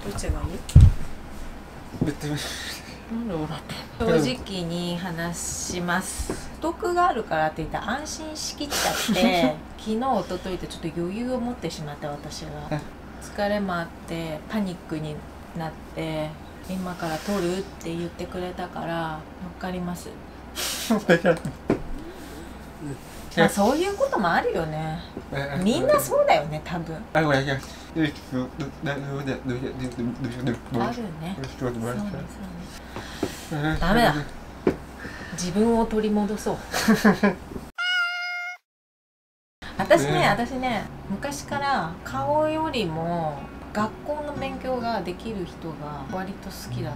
どっちがいい？なんで笑ってんの？正直に話します。不徳があるからって言ったら安心しきっちゃって昨日一昨日とちょっと余裕を持ってしまった私が疲れもあってパニックになって今から撮るって言ってくれたから乗っかります。まあそういうこともあるよね。みんなそうだよね多分。あるね。そうね。ダメだ。自分を取り戻そう。私ね、昔から顔よりも学校の勉強ができる人が割と好きだった。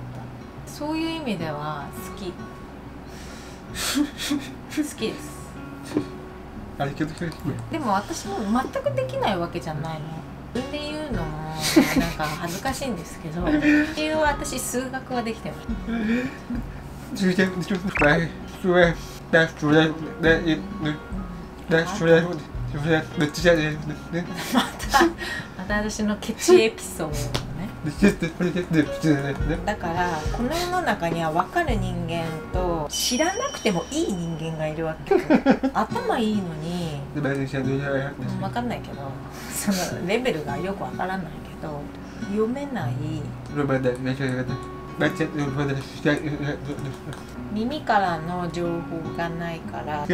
そういう意味では好き。好きです。でも私も全くできないわけじゃないの。自分で言うのもなんか恥ずかしいんですけどっていう私数学はできてます。また私のケチエピソードね。だからこの世の中には分かる人間と知らなくてもいい人間がいるわけ。頭いいのに分かんないけどそのレベルがよく分からないけど読めない。耳からの情報がないから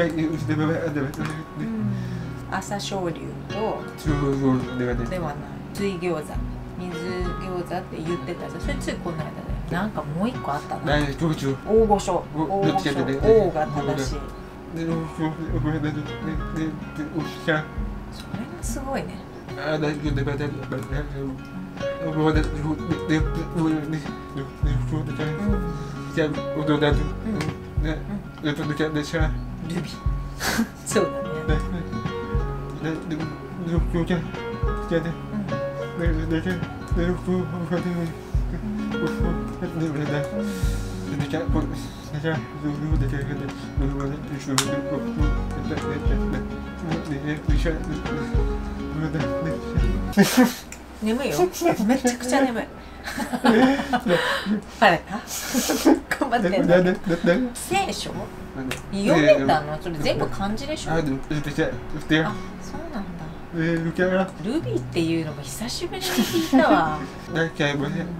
朝青龍とではない水餃子水餃子って言ってたじゃん。それついこの間でなんかもう一個あったな。大御所大御所王が正しい。それがすごいね。そうだね。眠いよ。めちゃくちゃ眠い。バレた？頑張ってんだけど。聖書？読めたの？それ全部漢字でしょ？あ、そうなんだ。ルビーっていうのも久しぶりに聞いたわ。だから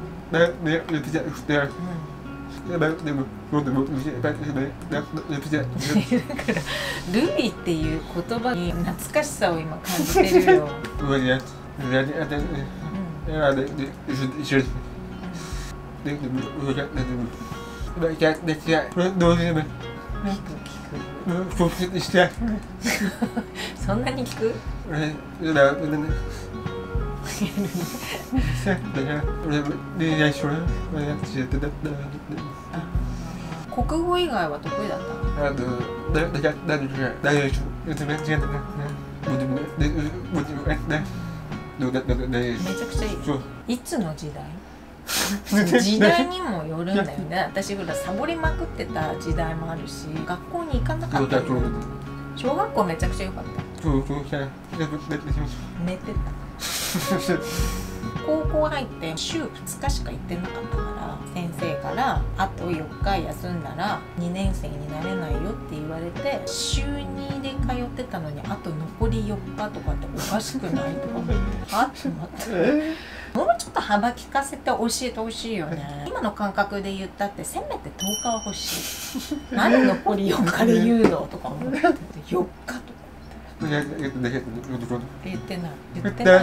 ルビーっていう言葉に懐かしさを今感じてるよ。そんなに聞く？国語以外は得意だった？めちゃくちゃいい。いつの時代？時代にもよるんだよね。私ぐらいサボりまくってた時代もあるし、学校に行かなかった。小学校めちゃくちゃ良かった。寝てた。高校入って週2日しか行ってなかったから先生からあと4日休んだら2年生になれないよって言われて週2で通ってたのにあと残り4日とかっておかしくないとか思ってあって思ってもうちょっと幅利かせて教えてほしいよね。今の感覚で言ったってせめて10日は欲しい。何残り4日で言うのとか思ってて4日とか言ってない。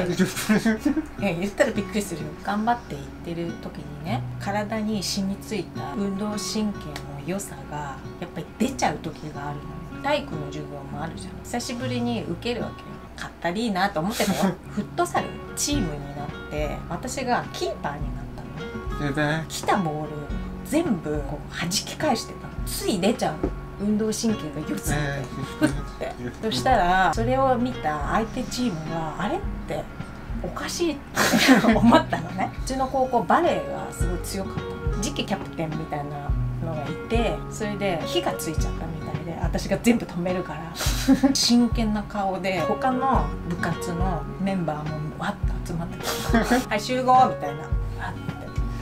いや言ったらびっくりするよ。頑張って言ってる時にね体に染みついた運動神経の良さがやっぱり出ちゃう時があるの。体育の授業もあるじゃん。久しぶりに受けるわけよ。かったりいいなと思ってたよ。フットサルチームになって私がキーパーになったの。来たボール全部こう弾き返してたの。つい出ちゃうの。運動神経が良すぎてふってそしたらそれを見た相手チームがあれっておかしいって思ったのね。うちの高校バレーがすごい強かったの。次期キャプテンみたいなのがいてそれで火がついちゃったみたいで私が全部止めるから真剣な顔で他の部活のメンバーもわっと集まってたはい集合みたいな。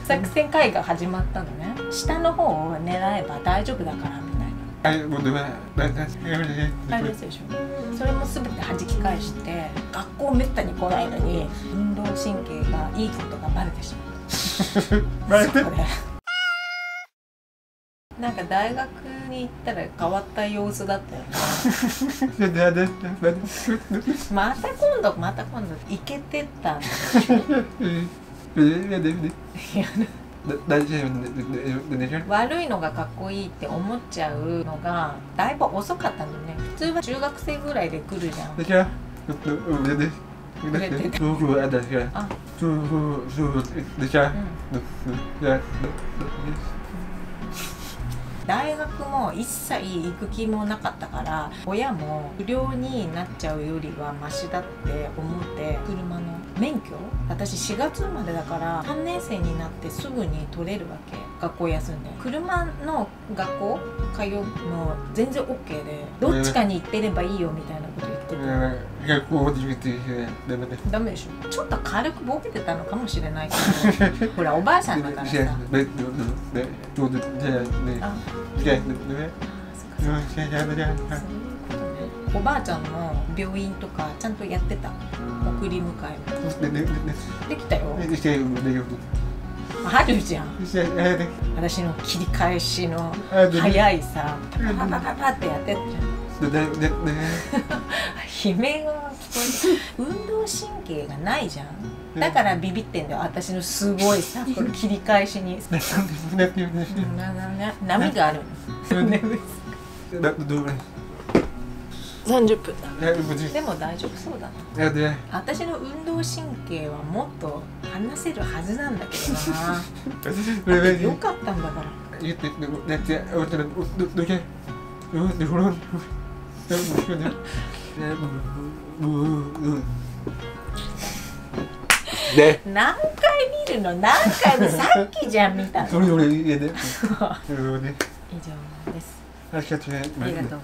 作戦会が始まったのね。下の方を狙えば大丈夫だからみたいな。大丈夫でしょ。それも全て弾き返して、学校めったに来ないのに運動神経がいいことがバレてしまう。バレて。なんか大学に行ったら変わった様子だったよね。また今度イケてったんでしょ。悪いのがかっこいいって思っちゃうのがだいぶ遅かったのね。普通は中学生ぐらいで来るじゃん。大学も一切行く気もなかったから、親も不良になっちゃうよりはマシだって思って、車の免許、私4月までだから3年生になってすぐに取れるわけ。学校休んで車の学校通うの全然 OK で、どっちかに行ってればいいよみたいなこと言ってて、学校ダメでしょ。ちょっと軽くボケてたのかもしれないけどほらおばあさんだからさ。おばあちゃんの病院とかちゃんとやってた。送り迎えできたよ。あるじゃん。私の切り返しの早いさ、パパパパってやってたじゃん。悲鳴が聞こえて、運動神経がないじゃん。だからビビってんだよ、私のすごいさ、この切り返しに波がある30分だ。でも大丈夫そうだな。私の運動神経はもっと話せるはずなんだけどな。よかったんだから。何回見るの？何回もさっきじゃん見たの。以上です。ありがとうございます。